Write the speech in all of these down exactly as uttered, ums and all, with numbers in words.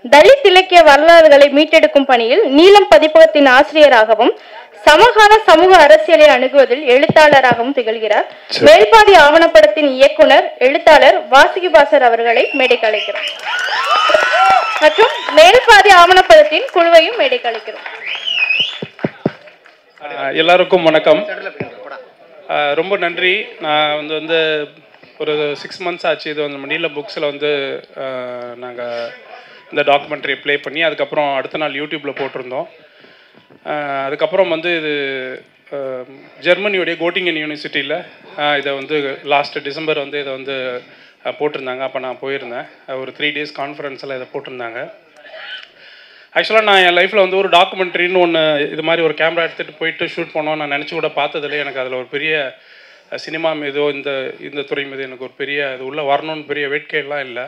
தலித் இலக்கிய வரலாறுகளை மீட்டெடுக்கும் பணியில் நீலம் பதிப்பகத்தின் ஆசிரியராகவும் சமகால சமூக அரசியலை அணுகுவதில் எழுத்தாளராகவும் திகழ்கிறார். மேல்பாதி ஆவணப்படத்தின் இயக்குனர் எழுத்தாளர் வாசுகி பாசர் அவர்களை மேடைக்கு அழைக்கிறோம் மற்றும் மேல்பாதி ஆவணப்படத்தின் குழுவையும் மேடைக்கு அழைக்கிறோம். எல்லாருக்கும் வணக்கம். ரொம்ப நன்றி. நான் வந்து வந்து ஒரு சிக்ஸ் மந்த்ஸ் ஆச்சு இது வந்து நீலம் புக்ஸில் வந்து நாங்கள் இந்த டாக்குமெண்ட்ரி ப்ளே பண்ணி அதுக்கப்புறம் அடுத்த நாள் யூடியூப்பில் போட்டிருந்தோம். அதுக்கப்புறம் வந்து இது ஜெர்மனியுடைய கோட்டிங்கன் யூனிவர்சிட்டியில் இதை வந்து லாஸ்ட் டிசம்பர் வந்து இதை வந்து போட்டிருந்தாங்க. அப்போ நான் போயிருந்தேன். ஒரு த்ரீ டேஸ் கான்ஃபரன்ஸில் இதை போட்டிருந்தாங்க. ஆக்சுவலாக நான் என் லைஃப்பில் வந்து ஒரு டாக்குமெண்ட்ரின்னு ஒன்று இது மாதிரி ஒரு கேமரா எடுத்துகிட்டு போயிட்டு ஷூட் பண்ணோம் நான் நினச்சி கூட பார்த்ததில்லை. எனக்கு அதில் ஒரு பெரிய சினிமா மீதோ இந்த இந்த துறை மீது எனக்கு ஒரு பெரிய இது உள்ளே வரணும்னு பெரிய வேட்கையெல்லாம் இல்லை.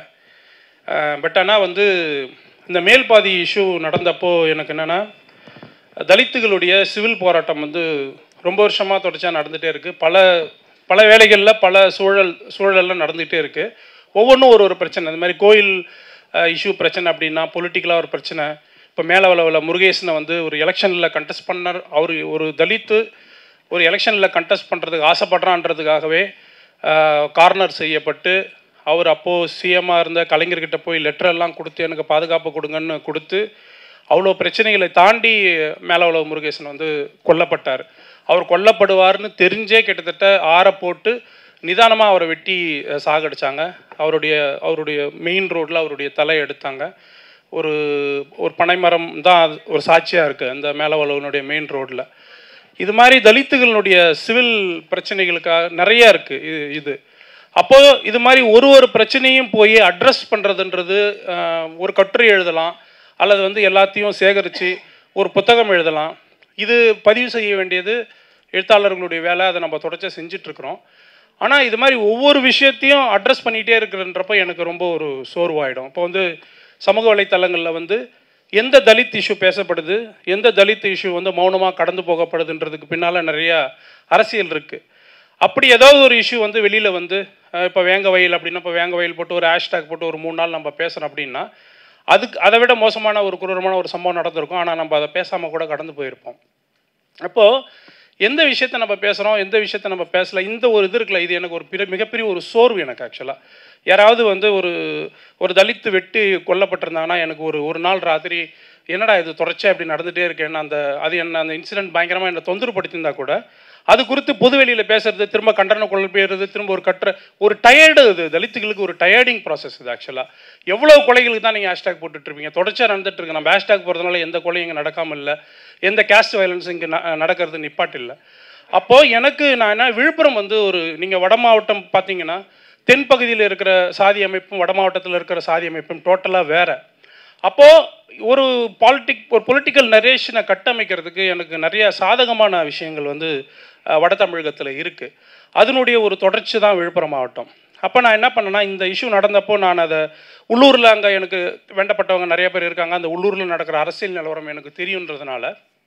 பட் ஆனால் வந்து இந்த மேல்பாதி இஷ்யூ நடந்தப்போ எனக்கு என்னென்னா தலித்துகளுடைய சிவில் போராட்டம் வந்து ரொம்ப வருஷமாக தொடர்ச்சியாக நடந்துகிட்டே இருக்குது. பல பல வேலைகளில் பல சூழல் சூழலில் நடந்துகிட்டே இருக்குது. ஒவ்வொன்றும் ஒரு ஒரு பிரச்சனை. இந்த மாதிரி கோயில் இஷ்யூ பிரச்சனை அப்படின்னா பொலிட்டிக்கலாக ஒரு பிரச்சனை. இப்போ மேலவளவில் முருகேசனை வந்து ஒரு எலெக்ஷனில் கண்டெஸ்ட் பண்ணார். அவர் ஒரு தலித்து ஒரு எலெக்ஷனில் கண்டெஸ்ட் பண்ணுறதுக்கு ஆசைப்படுறான்றதுக்காகவே கார்னர் செய்யப்பட்டு அவர் அப்போது சிஎம்மாக இருந்த கலைஞர்கிட்ட போய் லெட்டரெல்லாம் கொடுத்து எனக்கு பாதுகாப்பு கொடுங்கன்னு கொடுத்து அவ்வளோ பிரச்சனைகளை தாண்டி மேலவளவு முருகேசன் வந்து கொல்லப்பட்டார். அவர் கொல்லப்படுவார்னு தெரிஞ்சே கிட்டத்தட்ட ஆற போட்டு நிதானமாக அவரை வெட்டி சாகடிச்சாங்க. அவருடைய அவருடைய மெயின் ரோட்டில் அவருடைய தலை எடுத்தாங்க. ஒரு ஒரு பனைமரம் தான் ஒரு சாட்சியாக இருக்குது அந்த மேலவளவனுடைய மெயின் ரோட்டில். இது மாதிரி தலித்துகளுடைய சிவில் பிரச்சனைகளுக்காக நிறையா இருக்குது இது இது அப்போது இது மாதிரி ஒரு ஒரு பிரச்சனையும் போய் அட்ரஸ் பண்ணுறதுன்றது ஒரு கட்டுரை எழுதலாம் அல்லது வந்து எல்லாத்தையும் சேகரித்து ஒரு புத்தகம் எழுதலாம். இது பதிவு செய்ய வேண்டியது எழுத்தாளர்களுடைய வேலை. அதை நம்ம தொடர்ச்சியாக செஞ்சிட்ருக்குறோம். ஆனால் இது மாதிரி ஒவ்வொரு விஷயத்தையும் அட்ரஸ் பண்ணிகிட்டே இருக்கிறன்றப்போ எனக்கு ரொம்ப ஒரு சோர்வாயிடும். இப்போ வந்து சமூக வலைத்தளங்களில் வந்து எந்த தலித் இஷ்யூ பேசப்படுது, எந்த தலித் இஷ்யூ வந்து மௌனமாக கடந்து போகப்படுதுன்றதுக்கு பின்னால் நிறையா அரசியல் இருக்குது. அப்படி ஏதாவது ஒரு இஷ்யூ வந்து வெளியில் வந்து இப்போ வேங்க வயல் அப்படின்னா இப்போ வேங்க வயல் போட்டு ஒரு ஹேஷ்டேக் போட்டு ஒரு மூணு நாள் நம்ம பேசுகிறோம் அப்படின்னா அதுக்கு அதை விட மோசமான ஒரு குரூரமான ஒரு சம்பவம் நடந்திருக்கும். ஆனால் நம்ம அதை பேசாமல் கூட கடந்து போயிருப்போம். அப்போது எந்த விஷயத்தை நம்ம பேசுகிறோம், எந்த விஷயத்தை நம்ம பேசலை, இந்த ஒரு இது இருக்குல்ல, இது எனக்கு ஒரு பிற மிகப்பெரிய ஒரு சோர்வு எனக்கு. ஆக்சுவலாக யாராவது வந்து ஒரு ஒரு தலித்து வெட்டி கொல்லப்பட்டிருந்தாங்கன்னா எனக்கு ஒரு ஒரு நாள் ராத்திரி என்னடா இது தொடர்ச்சியாக இப்படி நடந்துகிட்டே இருக்கேன்னு அந்த அது என்ன அந்த இன்சிடென்ட் பயங்கரமாக என்னை தொந்தரப்படுத்தியிருந்தா கூட அது குறித்து பொதுவெளியில் பேசுறது, திரும்ப கண்டன கொள்ள போயிடுறது, திரும்ப ஒரு கட்டுற ஒரு டயர்டு. இது தலித்துகளுக்கு ஒரு டயர்டிங் ப்ராசஸ் இது. ஆக்சுவலாக எவ்வளோ கொலைகளுக்கு தான் நீங்கள் ஹேஷ்டேக் போட்டுட்ருப்பீங்க, தொடர்ச்சியாக நடந்துட்டு இருக்கு. நம்ம ஹேஷ்டேக் போகிறதுனால எந்த கொலையும் இங்கே நடக்காமல் இல்லை, எந்த கேஸ்ட் வயலன்ஸ் இங்கே நடக்கிறது நிப்பாட்டு இல்லை. அப்போது எனக்கு நான் என்ன விழுப்புரம் வந்து ஒரு நீங்கள் வட மாவட்டம் பார்த்தீங்கன்னா தென் பகுதியில் இருக்கிற சாதி அமைப்பும் வட மாவட்டத்தில் இருக்கிற சாதி அமைப்பும் டோட்டலாக வேறு. அப்போது ஒரு பாலிட்டிக் ஒரு பொலிட்டிக்கல் நரேஷனை கட்டமைக்கிறதுக்கு எனக்கு நிறைய சாதகமான விஷயங்கள் வந்து வட தமிழகத்தில் இருக்குது. அதனுடைய ஒரு தொடர்ச்சி தான் விழுப்புரம் மாவட்டம். அப்போ நான் என்ன பண்ணேன்னா இந்த இஷ்யூ நடந்தப்போ நான் அதை உள்ளூரில் அங்கே எனக்கு வேண்டப்பட்டவங்க நிறைய பேர் இருக்காங்க. அந்த உள்ளூரில் நடக்கிற அரசியல் நிலவரம் எனக்கு தெரியுன்றதுனால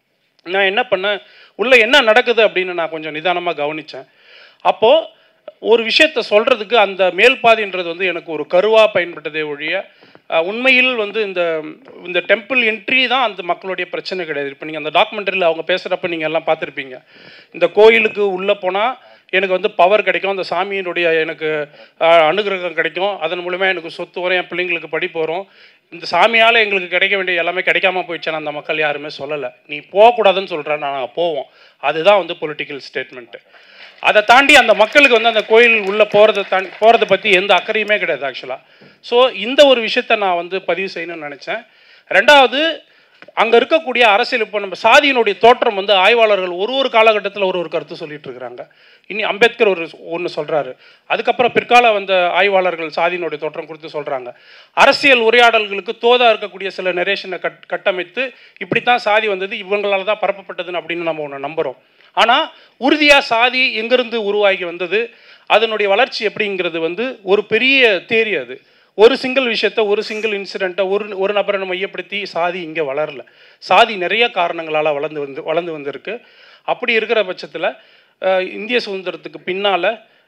நான் என்ன பண்ணேன், உள்ளே என்ன நடக்குது அப்படின்னு நான் கொஞ்சம் நிதானமாக கவனித்தேன். அப்போது ஒரு விஷயத்தை சொல்கிறதுக்கு அந்த மேல்பாதின்றது வந்து எனக்கு ஒரு கருவாக பயன்பட்டதே ஒழிய உண்மையில் வந்து இந்த இந்த டெம்பிள் என்ட்ரி தான் அந்த மக்களுடைய பிரச்சனை கிடையாது. இப்போ நீங்கள் அந்த டாக்குமெண்ட்ரியில் அவங்க பேசுகிறப்ப நீங்கள் எல்லாம் பார்த்துருப்பீங்க. இந்த கோயிலுக்கு உள்ளே போனால் எனக்கு வந்து பவர் கிடைக்கும், அந்த சாமியினுடைய எனக்கு அனுகிரகம் கிடைக்கும், அதன் மூலமாக எனக்கு சொத்து வரும், என் பிள்ளைங்களுக்கு படிப்பு வரும், இந்த சாமியால் எங்களுக்கு கிடைக்க வேண்டிய எல்லாமே கிடைக்காம போயிடுச்சுன்னு அந்த மக்கள் யாருமே சொல்லலை. நீ போகக்கூடாதுன்னு சொல்கிறேன், நாங்கள் போவோம். அதுதான் வந்து பொலிட்டிக்கல் ஸ்டேட்மெண்ட்டு. அதை தாண்டி அந்த மக்களுக்கு வந்து அந்த கோயில் உள்ளே போகிறத தாண்டி போகிறத பற்றி எந்த அக்கறையுமே கிடையாது ஆக்சுவலாக. ஸோ இந்த ஒரு விஷயத்தை நான் வந்து பதிவு செய்யணும்னு நினச்சேன். ரெண்டாவது, அங்கே இருக்கக்கூடிய அரசியல் இப்போ நம்ம சாதியினுடைய தோற்றம் வந்து ஆய்வாளர்கள் ஒரு ஒரு காலகட்டத்தில் ஒரு ஒரு கருத்து சொல்லிட்டு இருக்கிறாங்க. இனி அம்பேத்கர் ஒரு ஒன்று சொல்கிறாரு, அதுக்கப்புறம் பிற்கால வந்த ஆய்வாளர்கள் சாதியினுடைய தோற்றம் குறித்து சொல்கிறாங்க. அரசியல் உரையாடல்களுக்கு தோதாக இருக்கக்கூடிய சில நரேஷனை கட் கட்டமைத்து இப்படித்தான் சாதி வந்தது, இவங்களால் தான் பரப்பப்பட்டதுன்னு அப்படின்னு நம்ம ஒன்று நம்புகிறோம். ஆனால் உறுதியாக சாதி எங்கேருந்து உருவாகி வந்தது, அதனுடைய வளர்ச்சி எப்படிங்கிறது வந்து ஒரு பெரிய தேரி. அது ஒரு சிங்கிள் விஷயத்தை ஒரு சிங்கிள் இன்சிடெண்ட்டை ஒரு ஒரு நபரை மையப்படுத்தி சாதி இங்கே வளரல. சாதி நிறைய காரணங்களால் வளர்ந்து வந்து வளர்ந்து வந்திருக்கு. அப்படி இருக்கிற பட்சத்தில் இந்திய சுதந்திரத்துக்கு பின்னால்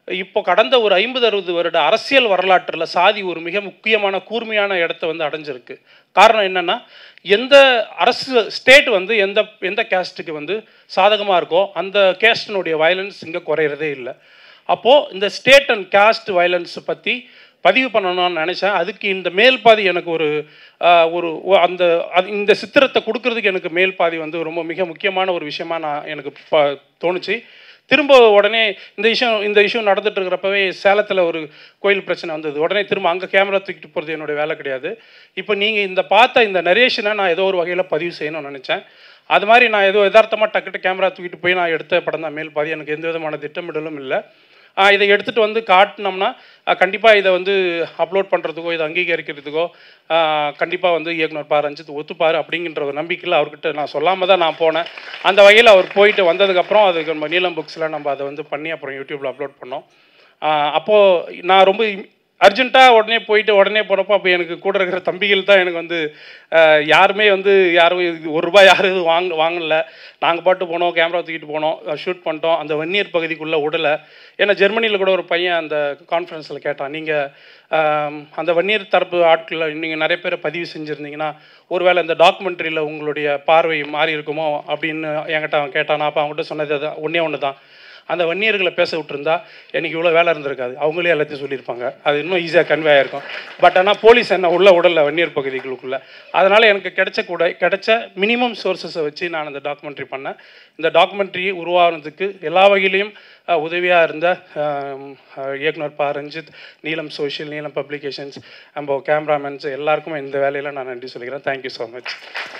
இப்போ கடந்த ஒரு ஐம்பது அறுபது வருட அரசியல் வரலாற்றில் சாதி ஒரு மிக முக்கியமான கூர்மையான இடத்த வந்து அடைஞ்சிருக்கு. காரணம் என்னென்னா, எந்த அரசு ஸ்டேட் வந்து எந்த எந்த கேஸ்ட்டுக்கு வந்து சாதகமாக இருக்கோ அந்த கேஸ்டினுடைய வயலன்ஸ் இங்கே குறையிறதே இல்லை. அப்போது இந்த ஸ்டேட் அண்ட் காஸ்ட் வயலன்ஸை பற்றி பதிவு பண்ணணும்னு நினச்சேன். அதுக்கு இந்த மேல் பாதி எனக்கு ஒரு ஒரு அந்த இந்த சித்திரத்தை கொடுக்கறதுக்கு எனக்கு மேல் பாதி வந்து ரொம்ப மிக முக்கியமான ஒரு விஷயமா நான் எனக்கு ப தோணுச்சு. திரும்ப உடனே இந்த விஷயம் இந்த விஷயம் நடந்துட்டு இருக்கிறப்பவே சேலத்தில் ஒரு கோயில் பிரச்சனை வந்தது. உடனே திரும்ப அங்கே கேமரா தூக்கிட்டு போகிறது என்னுடைய வேலை கிடையாது. இப்போ நீங்கள் இந்த பார்த்த இந்த நரேஷனை நான் ஏதோ ஒரு வகையில் பதிவு செய்யணும்னு நினச்சேன். அது மாதிரி நான் ஏதோ யதார்த்தமாக டக்குட்டு கேமரா தூக்கிட்டு போய் நான் எடுத்த படம் தான் மேல் பாதி. எனக்கு எந்த விதமான திட்டமிடலும் இல்லை. இதை எடுத்துகிட்டு வந்து காட்டினோம்னா கண்டிப்பாக இதை வந்து அப்லோட் பண்ணுறதுக்கோ இதை அங்கீகரிக்கிறதுக்கோ கண்டிப்பாக வந்து இயக்குனர் பா ரஞ்சித் ஒத்துப்பார் அப்படிங்கிற ஒரு நம்பிக்கையில் அவர்கிட்ட நான் சொல்லாமல் தான் நான் போனேன். அந்த வகையில் அவர் போயிட்டு வந்ததுக்கப்புறம் அதுக்கு நம்ம நீலம் புக்ஸில் நம்ம அதை வந்து பண்ணி அப்புறம் யூடியூப்பில் அப்லோட் பண்ணோம். அப்போது நான் ரொம்ப அர்ஜென்ட்டாக உடனே போயிட்டு உடனே போனப்போ அப்போ எனக்கு கூட இருக்கிற தம்பிகள் தான் எனக்கு வந்து யாருமே வந்து யாரும் ஒரு ரூபாய் யாரும் இது வாங்க வாங்கலை. நாங்கள் பாட்டு போனோம், கேமரா தூக்கிட்டு போனோம், ஷூட் பண்ணிட்டோம். அந்த வன்னியர் பகுதிக்குள்ளே விடலை. ஏன்னா ஜெர்மனியில் கூட ஒரு பையன் அந்த கான்ஃபரன்ஸில் கேட்டான், நீங்கள் அந்த வன்னியர் தரப்பு ஆட்களில் நீங்கள் நிறைய பேரை பதிவு செஞ்சுருந்தீங்கன்னா ஒருவேளை இந்த டாக்குமெண்ட்ரியில் உங்களுடைய பார்வை மாறி இருக்குமோ அப்படின்னு என்கிட்ட அவன் கேட்டான். அப்போ அவங்ககிட்ட சொன்னது அது ஒன்றே ஒன்று தான், அந்த வன்னியர்களை பேச விட்டுருந்தா எனக்கு இவ்வளோ வேலை இருந்திருக்காது. அவங்களே எல்லாத்தையும் சொல்லியிருப்பாங்க. அது இன்னும் ஈஸியாக கன்வே ஆகிருக்கும். பட் ஆனால் போலீஸ் என்ன உள்ள உடலில் வன்னியர் பகுதிகளுக்குள்ளே. அதனால் எனக்கு கிடைச்ச கூட கிடைச்ச மினிமம் சோர்ஸஸை வச்சு நான் அந்த டாக்குமெண்ட்ரி பண்ணேன். இந்த டாக்குமெண்ட்ரி உருவானதுக்கு எல்லா வகையிலையும் உதவியாக இருந்த இயக்குனர் பா ரஞ்சித், நீலம் சோஷியல், நீலம் பப்ளிகேஷன்ஸ், நம்ம கேமராமேன்ஸ் எல்லாருக்குமே இந்த வேலையில் நான் நன்றி சொல்லிக்கிறேன். Thank you so much.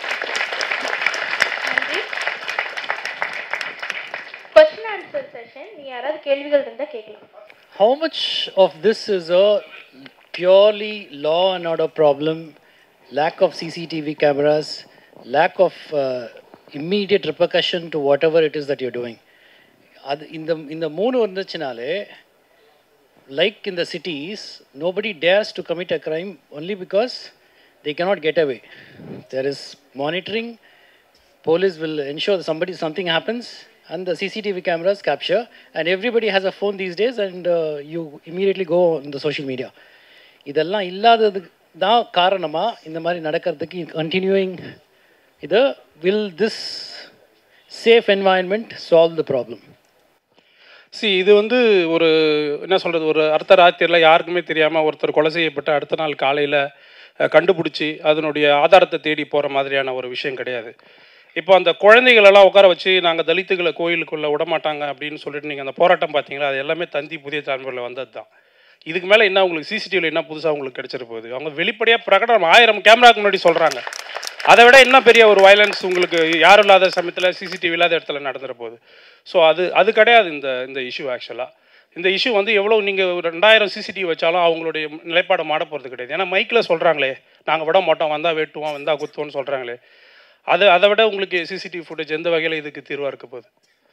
How much of this is a purely law and order problem, lack of C C T V cameras, lack of uh, immediate repercussion to whatever it is that you're doing? Ad in the in the moon vanduchinale, like in the cities, nobody dares to commit a crime only because they cannot get away. There is monitoring. Police will ensure that somebody something happens. And the C C T V cameras capture, and everybody has a phone these days, and uh, you immediately go on the social media. இதெல்லாம் இல்லாததுக்கு தான் காரணமா இந்த மாதிரி நடக்கிறதுக்கு continuing இது will this safe environment solve the problem? See, இது வந்து ஒரு என்ன சொல்கிறது, ஒரு அர்த்த ராத்திரியில் யாருக்குமே தெரியாமல் ஒருத்தர் கொலை செய்யப்பட்டு அடுத்த நாள் காலையில் கண்டுபிடிச்சி அதனுடைய ஆதாரத்தை தேடி போகிற மாதிரியான ஒரு விஷயம் கிடையாது. இப்போ அந்த குழந்தைகளெல்லாம் உட்கார வச்சு நாங்கள் தலித்துகளை கோயிலுக்குள்ளே விடமாட்டாங்க அப்படின்னு சொல்லிட்டு நீங்கள் அந்த போராட்டம் பார்த்தீங்களா, அது எல்லாமே தந்தி புதிய தலைமுறையில் வந்தது தான். இதுக்கு மேலே என்ன உங்களுக்கு சிசிடிவியில் என்ன புதுசாக உங்களுக்கு கிடைச்சிட போகுது? அவங்க வெளிப்படையாக பிரகடனம் ஆயிரம் கேமராக்கு முன்னாடி சொல்கிறாங்க. அதை விட என்ன பெரிய ஒரு வயலன்ஸ் உங்களுக்கு யாரும் இல்லாத சமயத்தில் சிசிடிவி இல்லாத இடத்துல நடந்துட போகுது. ஸோ அது அது கிடையாது இந்த இந்த இஷ்யூ. ஆக்சுவலாக இந்த இஷ்யூ வந்து எவ்வளோ நீங்கள் ரெண்டாயிரம் சிசிடிவி வச்சாலும் அவங்களுடைய நிலைப்பாடு மாட போகிறது கிடையாது. ஏன்னா மைக்கில் சொல்கிறாங்களே நாங்கள் விட மாட்டோம், வந்தால் வெட்டுவோம், வந்தால் குத்துவோன்னு சொல்கிறாங்களே. அது அதை விட உங்களுக்கு சிசிடிவி ஃபுட்டேஜ் எந்த வகையில் இதுக்கு தீர்வாக இருக்க போகுது?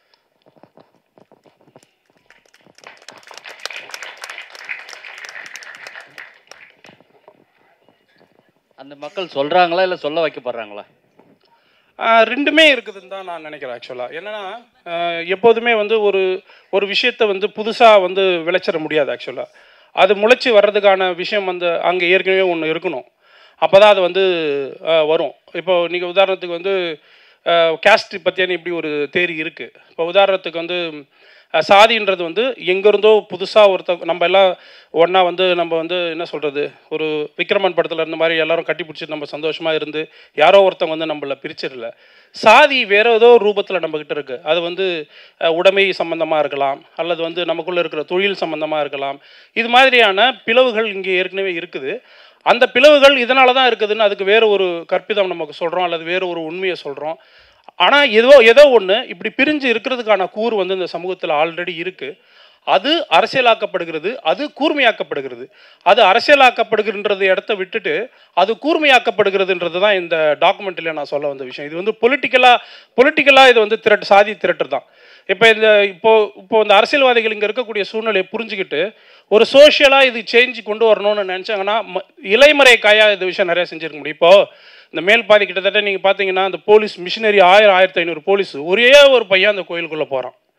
அந்த மக்கள் சொல்கிறாங்களா இல்லை சொல்ல வைக்கப்படுறாங்களா? ரெண்டுமே இருக்குதுன்னு தான் நான் நினைக்கிறேன். ஆக்சுவலாக என்னென்னா, எப்போதுமே வந்து ஒரு ஒரு விஷயத்தை வந்து புதுசாக வந்து விளைச்சிட முடியாது. ஆக்சுவலாக அது முளைச்சி வர்றதுக்கான விஷயம் வந்து அங்கே ஏற்கனவே ஒன்று இருக்கணும். அப்போ தான் அது வந்து வரும். இப்போ நீங்கள் உதாரணத்துக்கு வந்து கேஸ்ட் பற்றியான இப்படி ஒரு தேரி இருக்குது. இப்போ உதாரணத்துக்கு வந்து சாதின்றது வந்து எங்கேருந்தோ புதுசாக ஒருத்த நம்ம எல்லாம் ஒன்றா வந்து நம்ம வந்து என்ன சொல்கிறது, ஒரு விக்ரமன் படத்தில் இருந்த மாதிரி எல்லோரும் கட்டி பிடிச்சிட்டு நம்ம சந்தோஷமாக இருந்து யாரோ ஒருத்தவங்க வந்து நம்மளை பிரிச்சிடல. சாதி வேறு ஏதோ ரூபத்தில் நம்மக்கிட்ட இருக்குது. அது வந்து உடைமை சம்மந்தமாக இருக்கலாம், அல்லது வந்து நமக்குள்ளே இருக்கிற தொழில் சம்மந்தமாக இருக்கலாம். இது மாதிரியான பிளவுகள் இங்கே ஏற்கனவே இருக்குது. அந்த பிளவுகள் இதனால தான் இருக்குதுன்னு அதுக்கு வேறு ஒரு கற்பிதம் நமக்கு சொல்கிறோம், அல்லது வேறு ஒரு உண்மையை சொல்கிறோம். ஆனால் ஏதோ ஏதோ ஒன்று இப்படி பிரிஞ்சு இருக்கிறதுக்கான கூறு வந்து இந்த சமூகத்தில் ஆல்ரெடி இருக்குது. அது அரசியலாக்கப்படுகிறது, அது கூர்மையாக்கப்படுகிறது. அது அரசியலாக்கப்படுகின்றது இடத்த விட்டுட்டு அது கூர்மையாக்கப்படுகிறதுன்றது தான் இந்த டாக்குமெண்ட்டில் நான் சொல்ல வந்த விஷயம். இது வந்து பொலிட்டிக்கலாக பொலிட்டிக்கலாக இது வந்து திரட்டு சாதி திரட்டு தான். இப்போ இந்த இப்போ இப்போ இந்த அரசியல்வாதிகள் இங்கே இருக்கக்கூடிய சூழ்நிலையை புரிஞ்சுக்கிட்டு ஒரு சோஷியலாக இது சேஞ்ச் கொண்டு வரணும்னு நினச்சாங்கன்னா இலைமறை காயாக இந்த விஷயம் நிறையா செஞ்சுருக்க முடியும். இப்போது இந்த மேல் பாதி கிட்டத்தட்ட நீங்கள் பார்த்தீங்கன்னா அந்த போலீஸ் மிஷினரி ஆயிரம் ஆயிரத்தி ஐநூறு போலீஸ் ஒரே ஒரு பையன் அந்த கோயிலுக்குள்ளே போகிறான்.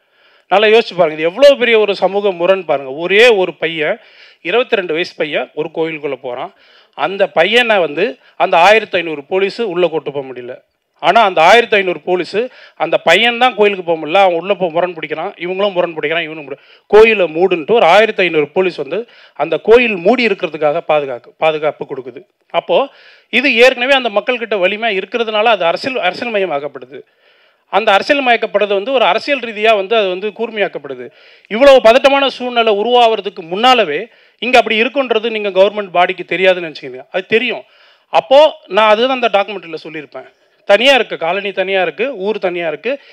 நல்லா யோசிச்சு பாருங்கள், இது எவ்வளோ பெரிய ஒரு சமூக முரண் பாருங்கள். ஒரே ஒரு பையன், இருபத்தி ரெண்டு வயசு பையன் ஒரு கோயிலுக்குள்ளே போகிறான். அந்த பையனை வந்து அந்த ஆயிரத்தி ஐநூறு போலீஸு உள்ளே கொண்டு போக முடியல. ஆனால் அந்த ஆயிரத்தி ஐநூறு போலீஸு அந்த பையன் தான் கோயிலுக்கு போக முடியல, அவன் உள்ளே போய் முரண் பிடிக்கிறான், இவங்களும் முரண் பிடிக்கிறான், இவனும் முரண். கோயிலை மூடுன்ட்டு ஒரு ஆயிரத்தி ஐநூறு போலீஸ் வந்து அந்த கோயில் மூடி இருக்கிறதுக்காக பாதுகாப்பு பாதுகாப்பு கொடுக்குது. அப்போது இது ஏற்கனவே அந்த மக்கள்கிட்ட வலிமை இருக்கிறதுனால அது அரசியல் அரசியல் மயமாக்கப்படுது. அந்த அரசியல் மயக்கப்படுறது வந்து ஒரு அரசியல் ரீதியாக வந்து அது வந்து கூர்மையாக்கப்படுது. இவ்வளவு பதட்டமான சூழ்நிலை உருவாகிறதுக்கு முன்னாலவே இங்கே அப்படி இருக்குன்றது நீங்கள் கவர்மெண்ட் பாடிக்கு தெரியாதுன்னு நினச்சிக்கிங்க. அது தெரியும். அப்போது நான் அதுதான் அந்த டாக்குமெண்ட்டில் சொல்லியிருப்பேன். தனியாக இருக்குது, காலனி தனியாக இருக்குது, ஊர் தனியாக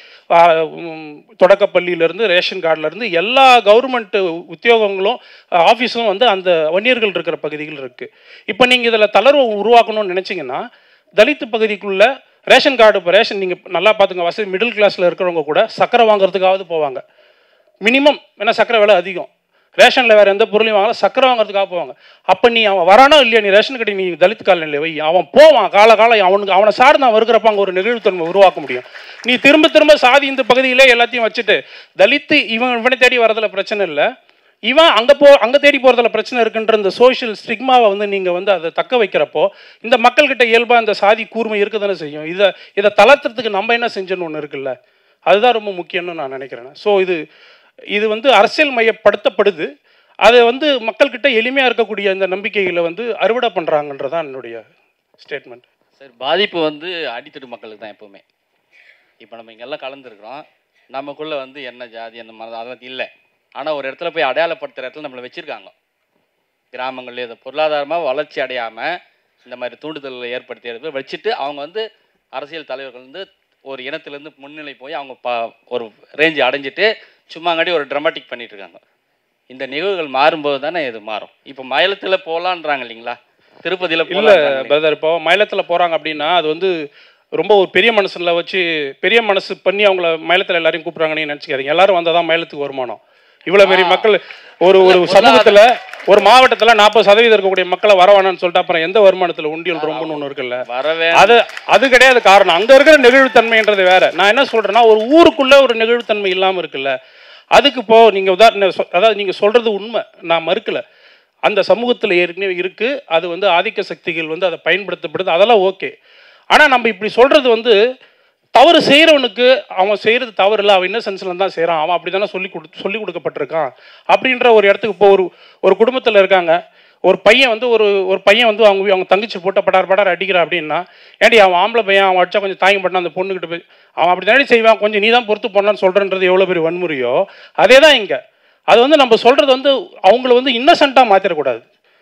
இருக்குது, தொடக்கப்பள்ளியிலேருந்து ரேஷன் கார்டிலேருந்து எல்லா கவர்மெண்ட்டு உத்தியோகங்களும் ஆஃபீஸும் வந்து அந்த வன்னியர்கள் இருக்கிற பகுதிகள் இருக்குது. இப்போ நீங்கள் இதில் தளர்வு உருவாக்கணும்னு நினச்சிங்கன்னா தலித்து பகுதிக்குள்ளே ரேஷன் கார்டு, இப்போ ரேஷன் நீங்கள் நல்லா பார்த்துங்க, வசதி மிடில் கிளாஸில் இருக்கிறவங்க கூட சக்கரை வாங்குறதுக்காவது போவாங்க மினிமம். ஏன்னா சக்கரை விலை அதிகம், ரேஷனில் வேறு எந்த பொருளையும் வாங்கலாம், சக்கரை வாங்குறதுக்காக போவாங்க. அப்போ நீ அவன் வரானோ இல்லையா, நீ ரேஷன் கடை நீ தலித் காலனியில் வை, அவன் போவான் கால காலம், அவனுக்கு அவனை சார்ந்து அவன் இருக்கிறப்ப அங்கே ஒரு நெகிழ்வுத்தன்மை உருவாக்க முடியும். நீ திரும்ப திரும்ப சாதி இந்த பகுதியிலே எல்லாத்தையும் வச்சுட்டு தலித்து இவன் இவனை தேடி வரதில் பிரச்சனை இல்லை, இவன் அங்கே போ அங்கே தேடி போகிறதுல பிரச்சனை இருக்குன்ற இந்த சோஷியல் ஸ்டிக்மாவை வந்து நீங்கள் வந்து அதை தக்க வைக்கிறப்போ இந்த மக்கள்கிட்ட இயல்பாக இந்த சாதி கூர்மை இருக்க தானே செய்யும். இதை இதை தளர்த்துறதுக்கு நம்ம என்ன செஞ்சோன்னு ஒன்று இருக்குல்ல, அதுதான் ரொம்ப முக்கியம்னு நான் நினைக்கிறேன். ஸோ இது இது வந்து அரசியல் மையப்படுத்தப்படுது. அதை வந்து மக்கள்கிட்ட எளிமையாக இருக்கக்கூடிய இந்த நம்பிக்கைகளை வந்து அறுவடை பண்ணுறாங்கன்றதான் என்னுடைய ஸ்டேட்மெண்ட். சார், பாதிப்பு வந்து அடித்தட்டு மக்களுக்கு தான் எப்போவுமே. இப்போ நம்ம இங்கெல்லாம் கலந்துருக்குறோம், நமக்குள்ளே வந்து என்ன ஜாதி அந்த மாதிரி அதெல்லாம் இல்லை. ஆனால் ஒரு இடத்துல போய் அடையாளப்படுத்துகிற இடத்துல நம்மளை வச்சுருக்காங்க. கிராமங்கள்லேயே இதை பொருளாதாரமாக வளர்ச்சி அடையாமல் இந்த மாதிரி தூண்டுதல் ஏற்படுத்தி எடுத்து வச்சுட்டு அவங்க வந்து அரசியல் தலைவர்கள் வந்து ஒரு இனத்துலேருந்து முன்னிலை போய் அவங்க பா ஒரு ரேஞ்சு அடைஞ்சிட்டு சும்மாங்காடி ஒரு ட்ராமாட்டிக் பண்ணிட்டு இருக்காங்க. இந்த நிகழ்வுகள் மாறும்போது தானே இது மாறும். இப்போ மயிலத்தில் போகலான்றாங்க இல்லைங்களா, திருப்பதியில் இல்லை பிரதர். இப்போ மயிலத்தில் போகிறாங்க அப்படின்னா அது வந்து ரொம்ப ஒரு பெரிய மனசில் வச்சு பெரிய மனசு பண்ணி அவங்கள மயிலத்தில் எல்லாரையும் கூப்பிட்றாங்கன்னு நினச்சிக்காதீங்க. எல்லாரும் வந்தால் தான் மயிலத்துக்கு வருமானம். இவ்வளோ பெரிய மக்கள் ஒரு ஒரு சமூகத்தில் ஒரு மாவட்டத்தில் நாற்பது சதவீதம் இருக்கக்கூடிய மக்களை வரவானான்னு சொல்லிட்டு அப்புறம் எந்த வருமானத்தில் உண்டியல் ரொம்பன்னு ஒன்று இருக்குல்ல, அது அது கிடையாது காரணம். அங்கே இருக்கிற நெகிழ்வுத்தன்மைன்றது வேற. நான் என்ன சொல்கிறேன்னா, ஒரு ஊருக்குள்ளே ஒரு நெகிழ்வுத்தன்மை இல்லாமல் இருக்குல்ல, அதுக்கு இப்போ நீங்கள் உதாரணம், அதாவது நீங்கள் சொல்கிறது உண்மை, நான் மறுக்கலை. அந்த சமூகத்தில் ஏற்கனவே இருக்குது, அது வந்து ஆதிக்க சக்திகள் வந்து அதை பயன்படுத்தப்படுது, அதெல்லாம் ஓகே. ஆனால் நம்ம இப்படி சொல்கிறது வந்து தவறு செய்கிறவனுக்கு அவன் செய்கிறது தவறு இல்லை, அவன் இன்னசென்ஸில் தான் செய்கிறான், அவன் அப்படி தானே சொல்லி கொடு சொல்லி கொடுக்கப்பட்டிருக்கான் அப்படின்ற ஒரு இடத்துக்கு இப்போ ஒரு ஒரு குடும்பத்தில் இருக்காங்க, ஒரு பையன் வந்து ஒரு ஒரு பையன் வந்து அவங்க அவங்க தங்கச்சி போட்ட படார் படார் அடிக்கிறான் அப்படின்னா, ஏன்டி அவன் ஆம்பளை பையன், அவன் அடிச்சா கொஞ்சம் தாங்கி பண்ணான் அந்த பொண்ணுக்கிட்ட போய் அவன் அப்படி தானே செய்வான், கொஞ்சம் நீ தான் பொறுத்து பண்ணான்னு சொல்கிறன்றது எவ்வளோ பெரிய வன்முறையோ அதே தான் இங்கே. அது வந்து நம்ம சொல்கிறது வந்து அவங்கள வந்து இன்னசென்ட்டாக மாற்றிடக்கூடாது.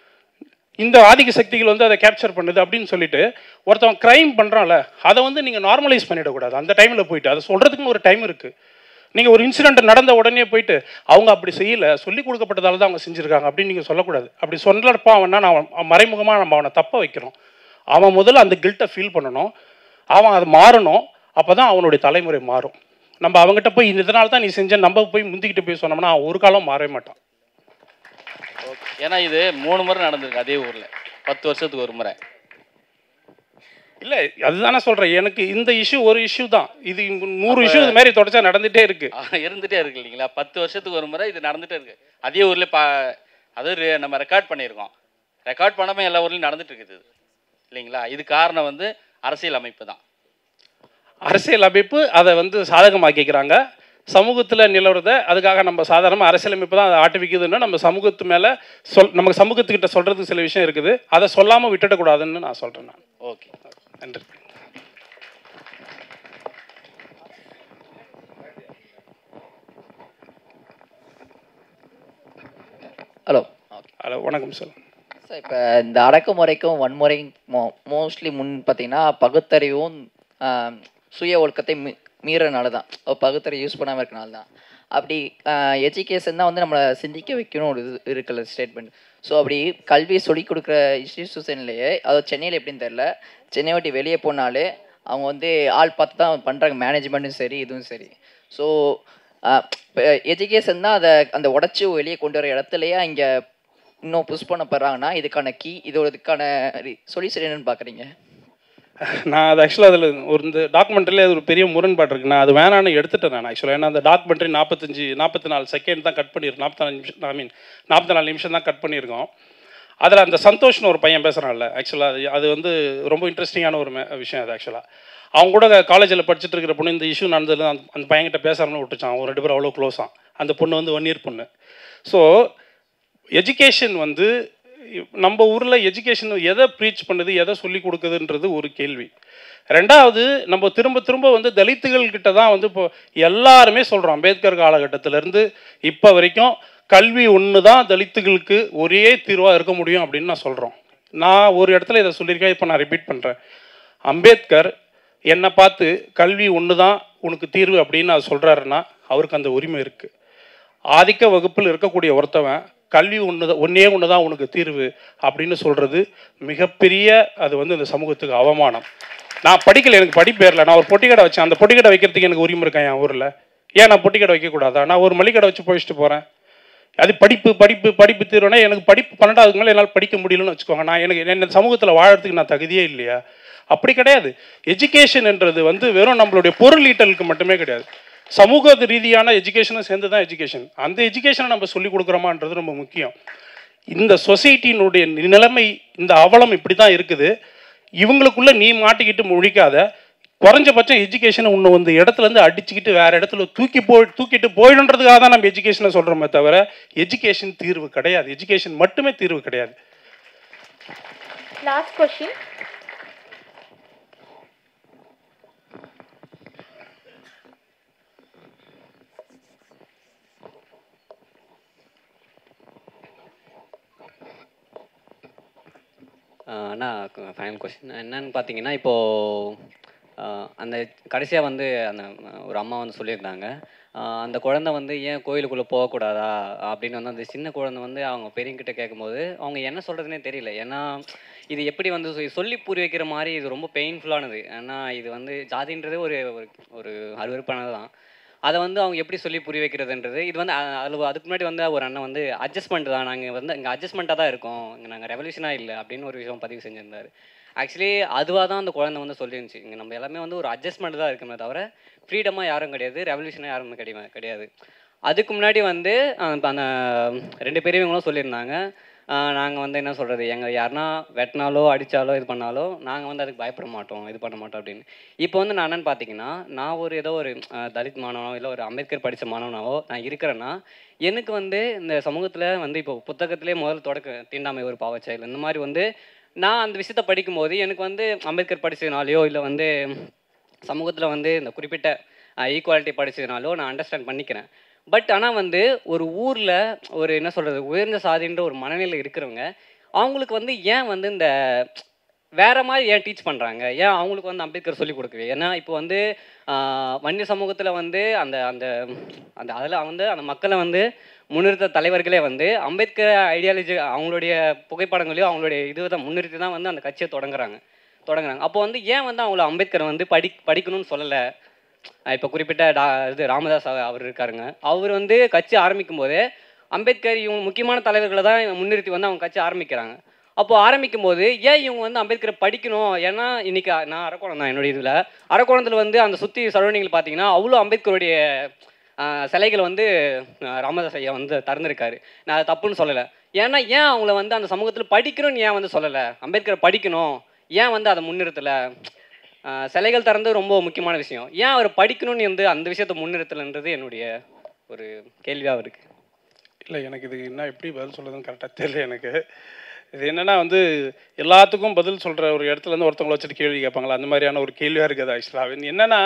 இந்த ஆதிக்க சக்திகள் வந்து அதை கேப்சர் பண்ணுது அப்படின்னு சொல்லிட்டு ஒருத்தவன் க்ரைம் பண்ணுறான்ல, அதை வந்து நீங்கள் நார்மலைஸ் பண்ணிடக்கூடாது. அந்த டைமில் போயிட்டு அதை சொல்கிறதுக்குன்னு ஒரு டைம் இருக்குது. நீங்கள் ஒரு இன்சிடென்ட் நடந்த உடனே போயிட்டு அவங்க அப்படி செய்யலை, சொல்லி கொடுக்கப்பட்டதால தான் அவங்க செஞ்சுருக்காங்க அப்படின்னு நீங்கள் சொல்லக்கூடாது. அப்படி சொல்லப்போ அவனா நான் மறைமுகமாக நம்ம அவனை தப்ப வைக்கிறோம். அவன் முதல்ல அந்த கில்ட்டை ஃபீல் பண்ணணும், அவன் அது மாறணும், அப்போ தான் அவனுடைய தலைமுறை மாறும். நம்ம அவங்ககிட்ட போய் இதனால தான் நீ செஞ்ச நம்ம போய் முந்திக்கிட்டு போய் சொன்னோம்னா அவன் ஒரு காலம் மாறவே மாட்டான். ஏன்னா இது மூணு முறை நடந்திருக்கு அதே ஊரில், பத்து வருஷத்துக்கு ஒரு முறை. இல்லை அதுதானே சொல்கிறேன், எனக்கு இந்த இஷ்யூ ஒரு இஷ்யூ தான், இது நூறு இஷ்யூ இது மாதிரி தொடச்சா நடந்துகிட்டே இருக்கு இருந்துகிட்டே இருக்கு இல்லைங்களா. பத்து வருஷத்துக்கு ஒரு முறை இது நடந்துகிட்டே இருக்கு அதே ஊரில். பா அது நம்ம ரெக்கார்ட் பண்ணியிருக்கோம், ரெக்கார்ட் பண்ணாமல் எல்லா ஊர்லேயும் நடந்துட்டு இருக்குது இல்லைங்களா. இது காரணம் வந்து அரசியல் அமைப்பு தான். அரசியல் அமைப்பு அதை வந்து சாதகமாக்கிக்கிறாங்க சமூகத்தில் நிலவுறத. அதுக்காக நம்ம சாதாரணமாக அரசியலமைப்பு தான் அதை ஆட்டுவிக்குதுன்னா நம்ம சமூகத்து மேலே சொல் நம்ம சமூகத்துக்கிட்ட சொல்கிறதுக்கு சில விஷயம் இருக்குது, அதை சொல்லாமல் விட்டுடக்கூடாதுன்னு நான் சொல்கிறேன். நான் ஓகே, நன்றி. ஹலோ. ஹலோ, வணக்கம் சார். சார், இப்போ இந்த அடக்குமுறைக்கும் வன்முறையும் மோ மோஸ்ட்லி முன் பார்த்தீங்கன்னா பகுத்தறிவும் சுய ஒழுக்கத்தை மீ மீறனால தான், பகுத்தறிவு யூஸ் பண்ணாமல் இருக்கனால தான். அப்படி எஜுகேஷன் தான் வந்து நம்மளை சிந்திக்க வைக்கணும் ஒரு இது இருக்குல்ல ஸ்டேட்மெண்ட். ஸோ அப்படி கல்வியை சொல்லிக் கொடுக்குற இன்ஸ்டிடியூஷன்லேயே, அதாவது சென்னையில் எப்படின்னு தெரில, சென்னை விட்டு வெளியே போனாலே அவங்க வந்து ஆள் பார்த்து தான் பண்ணுறாங்க, மேனேஜ்மெண்ட்டும் சரி இதுவும் சரி. ஸோ எஜுகேஷன் தான் அதை அந்த உடச்சி வெளியே கொண்டு வர இடத்துலையே இங்கே இன்னும் புஷ் பண்ணப்படுறாங்கன்னா இதுக்கான கீ இதோட இதுக்கான சொல்யூஷன் என்னன்னு பார்க்குறீங்க? நான் அது ஆக்சுவலாக அதில் ஒரு இந்த டாக்குமெண்ட்ரியில் அது ஒரு பெரிய முரண்பாடு இருக்குது. நான் அது வேணான்னு எடுத்துட்டேன் நான் ஆக்சுவலாக. ஏன்னா அந்த டாக்குமெண்ட்ரி நாற்பத்தஞ்சு நாற்பத்தி நாலு செகண்ட் தான் கட் பண்ணியிருக்கோம், நாற்பத்தி நாலு நிமிஷம் ஐ மீன் நாற்பத்தி நாலு நிமிஷம் தான் கட் பண்ணியிருக்கோம். அதில் அந்த சந்தோஷ்னு ஒரு பையன் பேசுகிறான்ல, ஆக்சுவலாக அது அது வந்து ரொம்ப இன்ட்ரெஸ்டிங்கான ஒரு விஷயம் அது. ஆக்சுவலாக அவங்க கூட காலேஜில் படிச்சுட்டு இருக்கிற பொண்ணு இந்த இஷ்யூ நடந்தது அந்த அந்த பையன்கிட்ட பேசுகிறான்னு விட்டுச்சான். அவங்க ரெண்டு பேரும் அவ்வளோ க்ளோஸாக. அந்த பொண்ணு வந்து ஒன் இயர் பொண்ணு. ஸோ எஜுகேஷன் வந்து நம்ம ஊரில் எஜுகேஷன் எதை ப்ரீச் பண்ணுது, எதை சொல்லி கொடுக்குதுன்றது ஒரு கேள்வி. ரெண்டாவது, நம்ம திரும்ப திரும்ப வந்து தலித்துகள்கிட்ட தான் வந்து இப்போ எல்லாருமே சொல்கிறோம், அம்பேத்கர் காலகட்டத்திலேருந்து இப்போ வரைக்கும் கல்வி ஒன்று தான் தலித்துகளுக்கு ஒரே தீர்வாக இருக்க முடியும் அப்படின்னு நான் சொல்கிறோம். நான் ஒரு இடத்துல இதை சொல்லியிருக்கேன், இப்போ நான் ரிப்பீட் பண்ணுறேன். அம்பேத்கர் என்னை பார்த்து கல்வி ஒன்று தான் உனக்கு தீர்வு அப்படின்னு அது சொல்கிறாருன்னா அவருக்கு அந்த உரிமை இருக்குது. ஆதிக்க வகுப்பில் இருக்கக்கூடிய ஒருத்தவன் கல்வி ஒன்று தான் ஒன்றே ஒன்று தான் உனக்கு தீர்வு அப்படின்னு சொல்கிறது மிகப்பெரிய, அது வந்து இந்த சமூகத்துக்கு அவமானம். நான் படிக்கலை, எனக்கு படிப்பேரில், நான் ஒரு பொட்டிக்கடை வச்சேன். அந்த பொட்டிக்கடை வைக்கிறதுக்கு எனக்கு உரிமை இருக்கேன் என் ஊரில். ஏன் நான் பொட்டிக்கடை வைக்கக்கூடாதா? நான் ஒரு மளிகடை வச்சு போயிட்டு போகிறேன். அது படிப்பு படிப்பு படிப்பு தீர்வுனா எனக்கு படிப்பு பன்னெண்டாவதுக்கு மேலே என்னால் படிக்க முடியலன்னு வச்சுக்கோங்க. நான் எனக்கு என்ன சமூகத்தில் வாழறதுக்கு நான் தகுதியே இல்லையா? அப்படி கிடையாது. எஜுகேஷன் என்றது வந்து வெறும் நம்மளுடைய பொருள் ஈட்டலுக்கு மட்டுமே கிடையாது, சமூக ரீதியான எஜுகேஷனும் சேர்ந்து தான் எஜுகேஷன். அந்த எஜுகேஷனை நம்ம சொல்லிக் கொடுக்குறோமான்றது ரொம்ப முக்கியம். இந்த சொசைட்டியினுடைய நிலைமை, இந்த அவலம் இப்படி தான் இருக்குது. இவங்களுக்குள்ளே நீ மாட்டிக்கிட்டு முழிக்காத. குறைஞ்சபட்சம் எஜுகேஷனை இன்னும் வந்து இடத்துலேருந்து அடிச்சுக்கிட்டு வேறு இடத்துல தூக்கி போய் தூக்கிட்டு போயிடுன்றதுக்காக தான் நம்ம எஜுகேஷனை சொல்கிறோமே தவிர எஜுகேஷன் தீர்வு கிடையாது. எஜுகேஷன் மட்டுமே தீர்வு கிடையாது. Last question. அண்ணா, ஃபைனல் கொஸ்டின் என்னன்னு பார்த்தீங்கன்னா, இப்போது அந்த கடைசியாக வந்து அந்த ஒரு அம்மா வந்து சொல்லியிருந்தாங்க, அந்த குழந்தை வந்து ஏன் கோயிலுக்குள்ளே போகக்கூடாதா அப்படின்னு வந்து அந்த சின்ன குழந்தை வந்து அவங்க பெரியங்கிட்ட கேட்கும்போது அவங்க என்ன சொல்கிறதுனே தெரியல. ஏன்னா இது எப்படி வந்து சொல்லி புரிய வைக்கிற மாதிரி இது ரொம்ப பெயின்ஃபுல்லானது. ஏன்னா இது வந்து ஜாதின்றது ஒரு ஒரு அருவருப்பானது தான். அதை வந்து அவங்க எப்படி சொல்லி புரிய வைக்கிறதுன்றது இது வந்து அதில் அதுக்கு முன்னாடி வந்து ஒரு அண்ணன் வந்து அட்ஜஸ்ட்மெண்ட் தான், நாங்கள் வந்து இங்கே அட்ஜஸ்ட்மெண்ட்டாக தான் இருக்கோம், இங்கே நாங்கள் ரெவல்யூஷனாக இல்லை அப்படின்னு ஒரு விஷயம் பதிவு செஞ்சுருந்தார். ஆக்சுவலி அதுவாக தான் அந்த குழந்தை வந்து சொல்லிருந்துச்சு, இங்கே நம்ம எல்லாமே வந்து ஒரு அட்ஜஸ்ட்மெண்ட் தான் இருக்குமே தவிர ஃப்ரீடமாக யாரும் கிடையாது, ரெவல்யூஷனாக யாரும் கிடையாது கிடையாது அதுக்கு முன்னாடி வந்து அந்த ரெண்டு பெரியவங்களும் சொல்லியிருந்தாங்க, நாங்கள் வந்து என்ன சொல்கிறது, எங்கள் யாருன்னா வெட்டினாலோ அடித்தாலோ இது பண்ணாலோ நாங்கள் வந்து அதுக்கு பயப்பட மாட்டோம், இது பண்ண மாட்டோம் அப்படின்னு. இப்போ வந்து நான் என்னென்னு பார்த்தீங்கன்னா, நான் ஒரு ஏதோ ஒரு தலித் மாணவனோ இல்லை ஒரு அம்பேத்கர் படித்த மாணவனாவோ நான் இருக்கிறேன்னா எனக்கு வந்து இந்த சமூகத்தில் வந்து இப்போ புத்தகத்திலே முதல் தொடக்க தீண்டாமை ஒரு பாவச்செயல் இந்த மாதிரி வந்து நான் அந்த விஷயத்தை படிக்கும்போது எனக்கு வந்து அம்பேத்கர் படித்ததுனாலையோ இல்லை வந்து சமூகத்தில் வந்து இந்த குறிப்பிட்ட ஈக்குவாலிட்டி படித்ததுனாலோ நான் அண்டர்ஸ்டாண்ட் பண்ணிக்கிறேன். பட் ஆனால் வந்து ஒரு ஊரில் ஒரு என்ன சொல்கிறது உயர்ந்த சாதின்ற ஒரு மனநிலை இருக்கிறவங்க அவங்களுக்கு வந்து ஏன் வந்து இந்த வேறு மாதிரி ஏன் டீச் பண்ணுறாங்க, ஏன் அவங்களுக்கு வந்து அம்பேத்கர் சொல்லிக் கொடுக்குது? ஏன்னா இப்போ வந்து வன்னிய சமூகத்தில் வந்து அந்த அந்த அந்த அதில் வந்து அந்த மக்களை வந்து முன்னிறுத்த தலைவர்களே வந்து அம்பேத்கர் ஐடியாலஜி அவங்களுடைய புகைப்படங்களையும் அவங்களுடைய இது தான் முன்னிறுத்தி தான் வந்து அந்த கட்சியை தொடங்குறாங்க தொடங்குறாங்க அப்போ வந்து ஏன் வந்து அவங்கள அம்பேத்கரை வந்து படி படிக்கணும்னு சொல்லலை? இப்போ குறிப்பிட்ட டா இது ராமதாஸ் அவர் இருக்காருங்க, அவர் வந்து கட்சி ஆரம்பிக்கும் போதே அம்பேத்கர் இவங்க முக்கியமான தலைவர்களை தான் முன்னிறுத்தி வந்து அவங்க கட்சி ஆரம்பிக்கிறாங்க. அப்போது ஆரம்பிக்கும் போது ஏன் இவங்க வந்து அம்பேத்கரை படிக்கணும்? ஏன்னா இன்றைக்கி நான் அரக்கோணம் தான், என்னுடைய இதில் அரக்கோணத்தில் வந்து அந்த சுற்றி சரௌண்டிங்கில் பார்த்தீங்கன்னா அவ்வளோ அம்பேத்கருடைய சிலைகள் வந்து ராமதாஸ் ஐயா வந்து திறந்துருக்காரு. நான் அதை தப்புன்னு சொல்லலை. ஏன்னா ஏன் அவங்கள வந்து அந்த சமூகத்தில் படிக்கணும்னு ஏன் வந்து சொல்லலை? அம்பேத்கரை படிக்கணும் ஏன் வந்து அதை முன்னிறுத்தலை? சிலைகள் திறந்து ரொம்ப முக்கியமான விஷயம், ஏன் அவர் படிக்கணும்னு வந்து அந்த விஷயத்தை முன்னிறுத்தலைன்றது என்னுடைய ஒரு கேள்வியாக இருக்குது. இல்லை, எனக்கு இது என்ன எப்படி பதில் சொல்கிறதுன்னு கரெக்டாக தெரியல எனக்கு. இது என்னென்னா வந்து எல்லாத்துக்கும் பதில் சொல்கிற ஒரு இடத்துலேருந்து ஒருத்தவங்களை வச்சுட்டு கேள்வி கேட்பாங்களா, அந்த மாதிரியான ஒரு கேள்வியாக இருக்குது ஆக்சுவலாக. என்னென்னா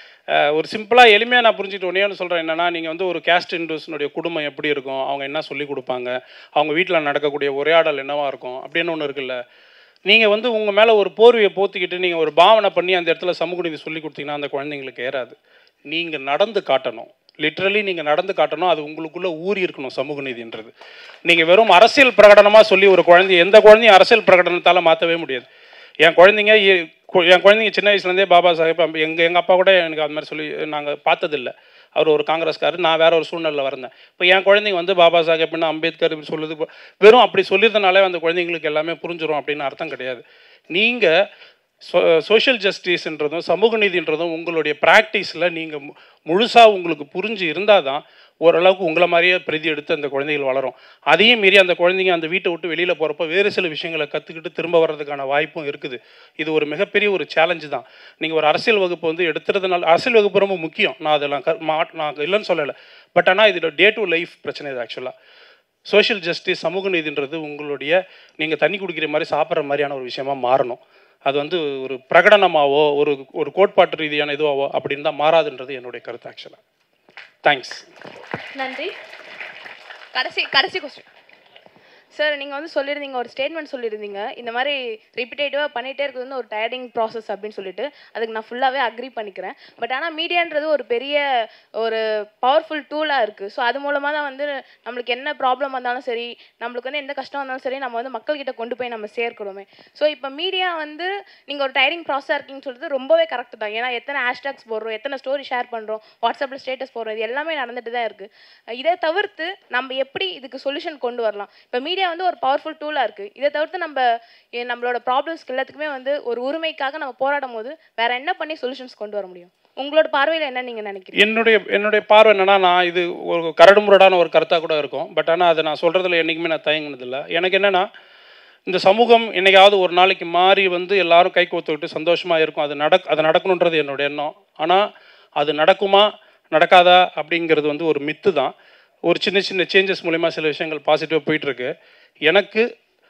ஒரு சிம்பிளாக எளிமையாக நான் புரிஞ்சுட்டு ஒன்றே ஒன்று சொல்கிறேன். என்னென்னா நீங்கள் வந்து ஒரு கேஸ்ட் இண்டஸ்ட்ரியினுடைய குடும்பம் எப்படி இருக்கும், அவங்க என்ன சொல்லி கொடுப்பாங்க, அவங்க வீட்டில் நடக்கக்கூடிய உரையாடல் என்னவாக இருக்கும் அப்படின்னு ஒன்று இருக்குல்ல. நீங்கள் வந்து உங்கள் மேலே ஒரு போர்வையை போத்திக்கிட்டு நீங்கள் ஒரு பாவனை பண்ணி அந்த இடத்துல சமூக நீதி சொல்லி கொடுத்தீங்கன்னா அந்த குழந்தைங்களுக்கு ஏறாது. நீங்கள் நடந்து காட்டணும், லிட்ரலி நீங்கள் நடந்து காட்டணும், அது உங்களுக்குள்ளே ஊறி இருக்கணும் சமூக நீதின்றது. நீங்கள் வெறும் அரசியல் பிரகடனமாக சொல்லி ஒரு குழந்தைய எந்த குழந்தையும் அரசியல் பிரகடனத்தால் மாற்றவே முடியாது. என் குழந்தைங்க என் குழந்தைங்க சின்ன வயசுலேருந்தே பாபா சாஹேப் எங்கள் எங்கள் அப்பா கூட எனக்கு அது மாதிரி சொல்லி நாங்கள் பார்த்ததில்லை. அவர் ஒரு காங்கிரஸ்காரர், நான் வேற ஒரு சூழ்நிலையில் வந்தேன். இப்போ என் குழந்தைங்க வந்து பாபா சாஹேப்னு அம்பேத்கர் இப்படி சொல்லுது, வெறும் அப்படி சொல்லியிருந்தனாலே அந்த குழந்தைங்களுக்கு எல்லாமே புரிஞ்சிடும் அப்படின்னு அர்த்தம் கிடையாது. நீங்கள் சோ சோஷியல் ஜஸ்டிஸ்ன்றதும் சமூக நீதின்றதும் உங்களுடைய ப்ராக்டிஸில் நீங்கள் முழுசாக உங்களுக்கு புரிஞ்சு இருந்தால் தான் ஓரளவுக்கு உங்களை மாதிரியே பிரதி எடுத்து அந்த குழந்தைகள் வளரும். அதையும் மீறி அந்த குழந்தைங்க அந்த வீட்டை விட்டு வெளியில் போகிறப்ப வேறு சில விஷயங்களை கற்றுக்கிட்டு திரும்ப வர்றதுக்கான வாய்ப்பும் இருக்குது. இது ஒரு மிகப்பெரிய ஒரு சேலஞ்சு தான். நீங்கள் ஒரு அரசியல் வகுப்பு வந்து எடுத்துறதுனால அரசியல் வகுப்பு ரொம்ப முக்கியம், நான் அதெல்லாம் க மா நான் இல்லைன்னு சொல்லலை. பட் ஆனால் இது டே டு லைஃப் பிரச்சனை இது. ஆக்சுவலாக சோஷியல் ஜஸ்டிஸ் சமூக நீதின்றது உங்களுடைய நீங்கள் தண்ணி குடிக்கிற மாதிரி சாப்பிட்ற மாதிரியான ஒரு விஷயமா மாறணும். அது வந்து ஒரு பிரகடனமாவோ ஒரு ஒரு கோட்பாட்டு ரீதியான இதுவாவோ அப்படின்னு தான் மாறாதுன்றது என்னுடைய கருத்து. ஆக்சுவலாக தேங்க்ஸ். நன்றி. கடைசி கடைசி கொஸ்டின் சார், நீங்கள் வந்து சொல்லியிருந்தீங்க, ஒரு ஸ்டேட்மெண்ட் சொல்லியிருந்தீங்க, இந்த மாதிரி ரிப்பீட்டேட்டிவாக பண்ணிகிட்டே இருக்கிறது வந்து ஒரு டயர்டிங் ப்ராசஸ் அப்படின்னு சொல்லிட்டு. அதுக்கு நான் ஃபுல்லாகவே அக்ரி பண்ணிக்கிறேன். பட் ஆனால் மீடியான்றது ஒரு பெரிய ஒரு பவர்ஃபுல் டூலாக இருக்குது. ஸோ அது மூலமாக தான் வந்து நம்மளுக்கு என்ன ப்ராப்ளம் வந்தாலும் சரி, நம்மளுக்கு வந்து எந்த கஷ்டம் வந்தாலும் சரி, நம்ம வந்து மக்கள்கிட்ட கொண்டு போய் நம்ம சேர்க்கிறோமே. ஸோ இப்போ மீடியா வந்து நீங்கள் ஒரு டயரிங் ப்ராசஸாக இருக்கீங்கன்னு சொல்லிட்டு ரொம்பவே கரெக்ட் தான். ஏன்னா எத்தனை ஹேஷ்டேக்ஸ் போடுறோம், எத்தனை ஸ்டோரி ஷேர் பண்ணுறோம், வாட்ஸ்அப்பில் ஸ்டேட்டஸ் போடுறோம், இது எல்லாமே நடந்துட்டு தான் இருக்குது. இதை தவிர்த்து நம்ம எப்படி இதுக்கு சொல்யூஷன் கொண்டு வரலாம்? இப்போ மீடியா வந்து ஒரு பவர்ஃபுல் டூலாக இருக்குது. இதை தவிர்த்து நம்ம நம்மளோட ப்ராப்ளம்ஸ்க்கு எல்லாத்துக்குமே வந்து ஒரு உரிமைக்காக நம்ம போராடும் போது வேற என்ன பண்ணி சொல்யூஷன்ஸ் கொண்டு வர முடியும்? உங்களோட பார்வையில் என்ன நீங்கள் நினைக்கிறீங்க? என்னுடைய என்னுடைய பார்வை என்னன்னா, நான் இது ஒரு கரடுமுரடான ஒரு கருத்தாக கூட இருக்கும். பட் ஆனால் அதை நான் சொல்கிறதுல என்றைக்குமே நான் தயங்கினதில்லை. எனக்கு என்னென்னா, இந்த சமூகம் என்னைக்காவது ஒரு நாளைக்கு மாறி வந்து எல்லாரும் கை கோத்துக்கிட்டு சந்தோஷமாக இருக்கும். அது நடக் அது நடக்கணுன்றது என்னோட எண்ணம். ஆனால் அது நடக்குமா நடக்காதா அப்படிங்கிறது வந்து ஒரு மித்து தான். ஒரு சின்ன சின்ன சேஞ்சஸ் மூலிமா சில விஷயங்கள் பாசிட்டிவாக போயிட்டுருக்கு. எனக்கு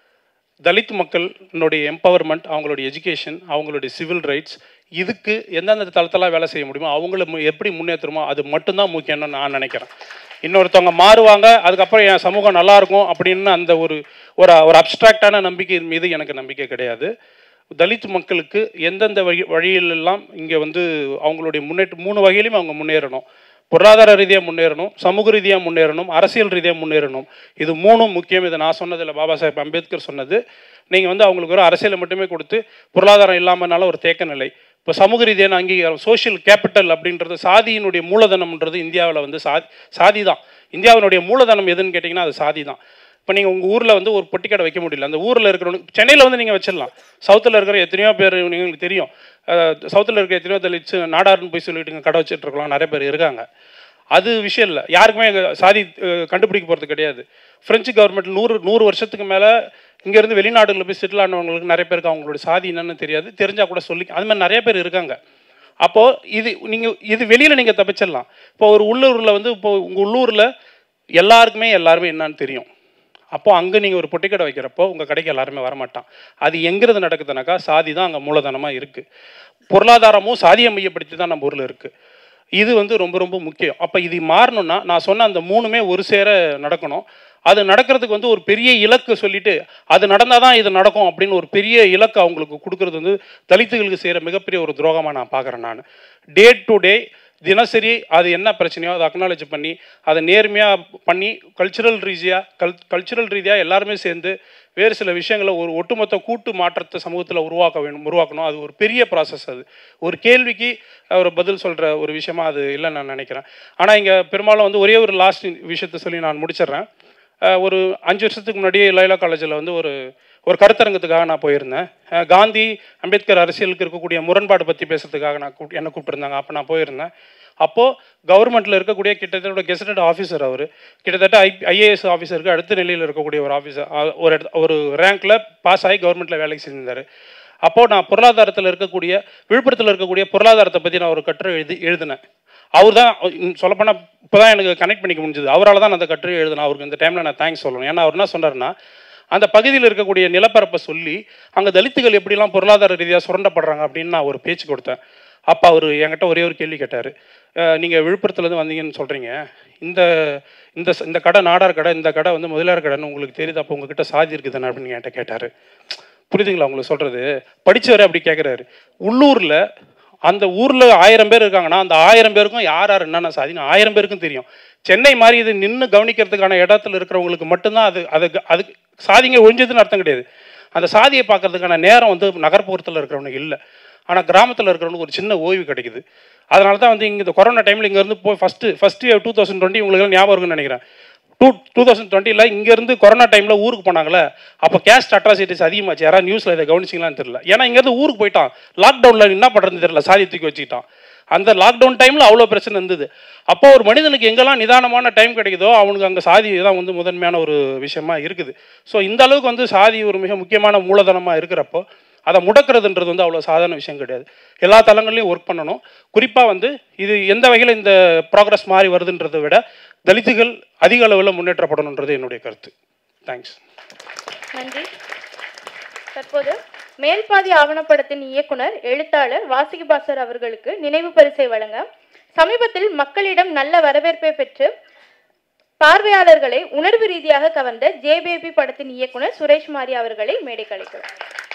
தலித் மக்களினுடைய எம்பவர்மெண்ட், அவங்களுடைய எஜுகேஷன், அவங்களுடைய சிவில் ரைட்ஸ், இதுக்கு எந்தெந்த தளத்தெல்லாம் வேலை செய்ய முடியுமோ அவங்கள எப்படி முன்னேற்றுமோ அது மட்டும்தான் முக்கியம்னு நான் நினைக்கிறேன். இன்னொருத்தவங்க மாறுவாங்க, அதுக்கப்புறம் என் சமூகம் நல்லாயிருக்கும் அப்படின்னு அந்த ஒரு ஒரு ஒரு அப்ட்ராக்டான நம்பிக்கை மீது எனக்கு நம்பிக்கை கிடையாது. தலித் மக்களுக்கு எந்தெந்த வழி வழியிலெல்லாம் இங்கே வந்து அவங்களுடைய முன்னேற்ற மூணு வகையிலையும் அவங்க முன்னேறணும். பொருளாதார ரீதியாக முன்னேறணும், சமூக ரீதியாக முன்னேறணும், அரசியல் ரீதியாக முன்னேறணும். இது மூணும் முக்கியம். இதை நான் சொன்னதில்லை, பாபா சாஹேப் அம்பேத்கர் சொன்னது. நீங்கள் வந்து அவங்களுக்கு ஒரு அரசியலை மட்டுமே கொடுத்து பொருளாதாரம் இல்லாமனால ஒரு தேக்க நிலை. இப்போ சமூக ரீதியான அங்கீகாரம், சோஷியல் கேபிட்டல் அப்படின்றது, சாதியினுடைய மூலதனம்ன்றது இந்தியாவில் வந்து சாதி சாதி தான். இந்தியாவினுடைய மூலதனம் எதுன்னு கேட்டிங்கன்னா அது சாதி தான். இப்போ நீங்கள் உங்கள் ஊரில் வந்து ஒரு பொட்டிக்கடை வைக்க முடியல, அந்த ஊரில் இருக்கிறவங்க சென்னையில் வந்து நீங்கள் வச்சிடலாம். சவுத்தில் இருக்கிற எத்தனையோ பேர் உங்களுக்கு தெரியும், சவுத்தில் இருக்கிற எத்தனையோ தலிச்சு நாடாருன்னு போய் சொல்லிட்டு கடை வச்சுட்டு இருக்கலாம், நிறைய பேர் இருக்காங்க. அது விஷயம் இல்லை, யாருக்குமே சாதி கண்டுபிடிக்க போகிறது கிடையாது. ஃப்ரெஞ்சு கவர்மெண்ட் நூறு நூறு வருஷத்துக்கு மேலே இங்கேருந்து வெளிநாடுகளில் போய் செட்டில் ஆனவங்களுக்கு நிறைய பேருக்கு அவங்களோட சாதி என்னன்னு தெரியாது. தெரிஞ்சால் கூட சொல்லி அது மாதிரி நிறைய பேர் இருக்காங்க. அப்போது இது நீங்கள் இது வெளியில் நீங்கள் தப்பிச்சிடலாம். இப்போ ஒரு உள்ளூரில் வந்து இப்போ உங்கள் உள்ளூரில் எல்லாருக்குமே எல்லாருமே என்னான்னு தெரியும். அப்போது அங்கே நீங்கள் ஒரு பொட்டிக்கடை வைக்கிறப்போ உங்கள் கடைக்கு எல்லாருமே வரமாட்டான். அது எங்கிறது நடக்குதுனாக்கா சாதி தான் அங்கே மூலதனமாக இருக்குது. பொருளாதாரமும் சாதியை மையப்படுத்தி தான் நம்ம ஊரில் இருக்குது. இது வந்து ரொம்ப ரொம்ப முக்கியம். அப்போ இது மாறணும்னா நான் சொன்ன அந்த மூணுமே ஒரு சேர நடக்கணும். அது நடக்கிறதுக்கு வந்து ஒரு பெரிய இலக்கு சொல்லிட்டு அது நடந்தால் தான் இது நடக்கும் அப்படின்னு ஒரு பெரிய இலக்கு அவங்களுக்கு கொடுக்கறது வந்து தலித்துகளுக்கு செய்கிற மிகப்பெரிய ஒரு துரோகமாக நான் பார்க்குறேன். நான் டே டு டே தினசரி அது என்ன பிரச்சனையோ அதை அக்னாலேஜ் பண்ணி அதை நேர்மையாக பண்ணி கல்ச்சுரல் ரீதியாக கல் கல்ச்சுரல் ரீதியாக எல்லாருமே சேர்ந்து வேறு சில விஷயங்களை ஒரு ஒட்டுமொத்த கூட்டு மாற்றத்தை சமூகத்தில் உருவாக்க வேணும் உருவாக்கணும் அது ஒரு பெரிய ப்ராசஸ். அது ஒரு கேள்விக்கு ஒரு பதில் சொல்கிற ஒரு விஷயமா அது இல்லைன்னு நான் நினைக்கிறேன். ஆனால் இங்கே பெரும்பாலும் வந்து ஒரே ஒரு லாஸ்ட் விஷயத்தை சொல்லி நான் முடிச்சிடுறேன். ஒரு அஞ்சு வருஷத்துக்கு முன்னாடியே லைலா காலேஜில் வந்து ஒரு ஒரு கருத்தரங்கத்துக்காக நான் போயிருந்தேன். காந்தி அம்பேத்கர் அரசியலுக்கு இருக்கக்கூடிய முரண்பாடு பற்றி பேசுறதுக்காக நான் கூப்பிட்டு என்னை கூப்பிட்டுருந்தாங்க. அப்போ நான் போயிருந்தேன். அப்போது கவர்மெண்ட்டில் இருக்கக்கூடிய கிட்டத்தட்ட கெசட்டட் ஆஃபீஸர், அவர் கிட்டத்தட்ட ஐ ஐஏஎஸ் ஆஃபீஸருக்கு அடுத்த நிலையில் இருக்கக்கூடிய ஒரு ஆஃபீஸர், ஒரு ஒரு ரேங்க்கில் பாஸ் ஆகி கவர்மெண்ட்டில் வேலைக்கு செஞ்சிருந்தார். அப்போது நான் பொருளாதாரத்தில் இருக்கக்கூடிய விழுப்புரத்தில் இருக்கக்கூடிய பொருளாதாரத்தை பற்றி நான் ஒரு கட்டுரை எழுதி எழுதினேன். அவர் தான் சொல்லப்போனால் இப்போ தான் எனக்கு கனெக்ட் பண்ணிக்க முடிஞ்சது. அவரால் தான் நான் அந்த கட்டுரை எழுதினேன். அவருக்கு இந்த டைமில் நான் தேங்க்ஸ் சொல்லணும். ஏன்னா அவர் என்ன சொன்னார்னா, அந்த பகுதியில் இருக்கக்கூடிய நிலப்பரப்பை சொல்லி அங்கே தலித்துகள் எப்படிலாம் பொருளாதார ரீதியாக சுரண்டப்படுறாங்க அப்படின்னு நான் ஒரு பேச்சு கொடுத்தேன். அப்போ அவர் என்கிட்ட ஒரே ஒரு கேள்வி கேட்டார். நீங்கள் விழுப்புரத்துலேருந்து வந்தீங்கன்னு சொல்கிறீங்க, இந்த இந்த இந்த கடை நாடார் கடை, இந்த கடை வந்து முதலியார் கடைன்னு உங்களுக்கு தெரியுது, அப்போ உங்ககிட்ட சாதி இருக்குதானே அப்படின்னு என்கிட்ட கேட்டார். புரியுதுங்களா உங்களுக்கு சொல்கிறது? படித்தவரை அப்படி கேட்குறாரு. உள்ளூரில் அந்த ஊரில் ஆயிரம் பேர் இருக்காங்கன்னா அந்த ஆயிரம் பேருக்கும் யார் யார் என்னென்ன சாதின்னு ஆயிரம் பேருக்கும் தெரியும். சென்னை மாதிரி இது நின்று கவனிக்கிறதுக்கான இடத்துல இருக்கிறவங்களுக்கு மட்டும்தான் அது அது அதுக்கு சாதிங்க ஒழிஞ்சதுன்னு அர்த்தம் கிடையாது. அந்த சாதியை பார்க்கறதுக்கான நேரம் வந்து நகர்ப்புறத்தில் இருக்கிறவனுக்கு இல்லை. ஆனால் கிராமத்தில் இருக்கிறவனுக்கு ஒரு சின்ன ஓய்வு கிடைக்குது. அதனால தான் வந்து இங்கே இந்த கொரோனா டைமில் இங்கேருந்து போய் first first two thousand twenty உங்களுக்கு ஞாபகம் இருக்குன்னு நினைக்கிறேன். டூ டூ தௌசண்ட் டுவெண்ட்டியில் இங்கேருந்து கொரோனா டைமில் ஊருக்கு போனாங்களே, அப்போ கேஸ்ட் அட்ராசிட்டிஸ் அதிகமாச்சு. யாராவது நியூஸில் இதை கவனிச்சிங்களான்னு தெரியல. ஏன்னா இங்கேருந்து ஊருக்கு போயிட்டான், லாக்டவுனில் என்ன பண்ணுறதுன்னு தெரியல, சாதி தூக்கி வச்சுக்கிட்டான். அந்த லாக்டவுன் டைமில் அவ்வளோ பிரச்சனை இருந்தது. அப்போ ஒரு மனிதனுக்கு எங்கெல்லாம் நிதானமான டைம் கிடைக்குதோ அவனுக்கு அங்கே சாதி தான் வந்து முதன்மையான ஒரு விஷயமா இருக்குது. ஸோ இந்த அளவுக்கு வந்து சாதி ஒரு மிக முக்கியமான மூலதனமாக இருக்கிறப்போ அதை முடக்கிறதுன்றது வந்து அவ்வளோ சாதாரண விஷயம் கிடையாது. எல்லா தளங்கள்லையும் ஒர்க் பண்ணணும். குறிப்பாக வந்து இது எந்த வகையில் இந்த ப்ராக்ரஸ் மாறி வருதுன்றதை விட தலித்துகள் அதிக அளவில் முன்னேற்றப்படணுன்றது என்னுடைய கருத்து. தேங்க்ஸ். நன்றி. தற்போது மேல்பாதி ஆவணப்படத்தின் இயக்குனர் எழுத்தாளர் வாசுகி பாஸ்கர் அவர்களுக்கு நினைவு பரிசை வழங்க சமீபத்தில் மக்களிடம் நல்ல வரவேற்பை பெற்று பார்வையாளர்களை உணர்வு ரீதியாக கவர்ந்த ஜே பேபி படத்தின் இயக்குனர் சுரேஷ் மாரி அவர்களை மேடைக்கு அழைக்கிறார்.